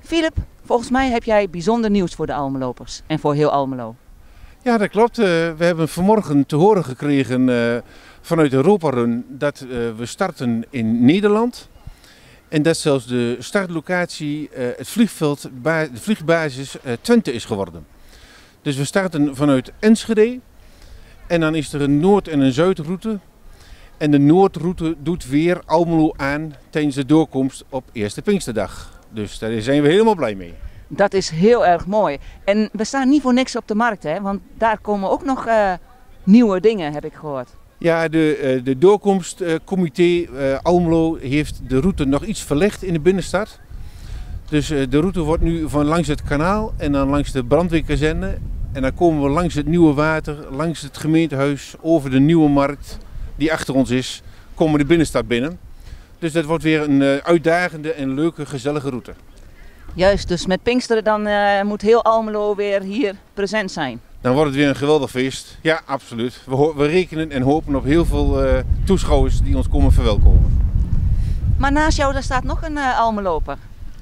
Philip, volgens mij heb jij bijzonder nieuws voor de Almelopers en voor heel Almelo. Ja, dat klopt. We hebben vanmorgen te horen gekregen vanuit Europa Run dat we starten in Nederland. En dat zelfs de startlocatie het vliegveld, de vliegbasis Twente is geworden. Dus we starten vanuit Enschede en dan is er een Noord- en een Zuidroute. En de Noordroute doet weer Almelo aan tijdens de doorkomst op Eerste Pinksterdag. Dus daar zijn we helemaal blij mee. Dat is heel erg mooi. En we staan niet voor niks op de markt, hè? Want daar komen ook nog nieuwe dingen, heb ik gehoord. Ja, de doorkomstcomité Almelo heeft de route nog iets verlegd in de binnenstad. Dus de route wordt nu van langs het kanaal en dan langs de brandweerkazerne. En dan komen we langs het Nieuwe Water, langs het gemeentehuis, over de Nieuwe Markt die achter ons is, komen we de binnenstad binnen. Dus dat wordt weer een uitdagende en leuke, gezellige route. Juist, dus met Pinksteren dan moet heel Almelo weer hier present zijn. Dan wordt het weer een geweldig feest. Ja, absoluut. We rekenen en hopen op heel veel toeschouwers die ons komen verwelkomen. Maar naast jou daar staat nog een Almeloper.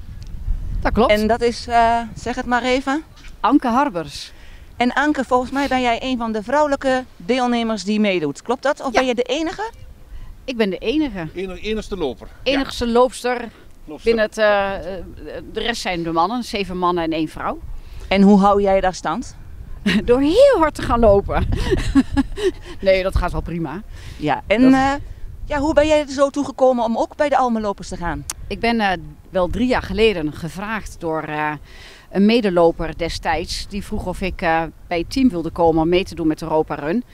Dat klopt. En dat is, zeg het maar even. Anke Harbers. En Anke, volgens mij ben jij een van de vrouwelijke deelnemers die meedoet. Klopt dat? Of Ja. ben je de enige? Ik ben de enige. Enigste loper. Enigste loopster. Ja. Binnen het, de rest zijn de mannen. 7 mannen en 1 vrouw. En hoe hou jij daar stand? Door heel hard te gaan lopen. Nee, dat gaat wel prima. Ja, en hoe ben jij er zo toegekomen om ook bij de Almelopers te gaan? Ik ben wel 3 jaar geleden gevraagd door een medeloper destijds. Die vroeg of ik bij het team wilde komen om mee te doen met Europa Run.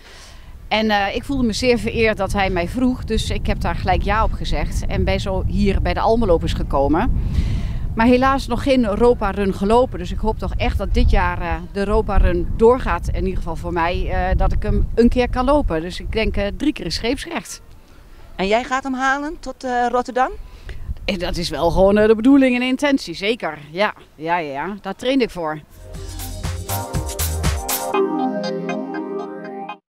En ik voelde me zeer vereerd dat hij mij vroeg. Dus ik heb daar gelijk ja op gezegd. En ben zo hier bij de Almelopers gekomen. Maar helaas nog geen Europa Run gelopen. Dus ik hoop toch echt dat dit jaar de Europa Run doorgaat. In ieder geval voor mij dat ik hem een keer kan lopen. Dus ik denk 3 keer is scheepsrecht. En jij gaat hem halen tot Rotterdam? Dat is wel gewoon de bedoeling en de intentie, zeker. Ja, daar train ik voor.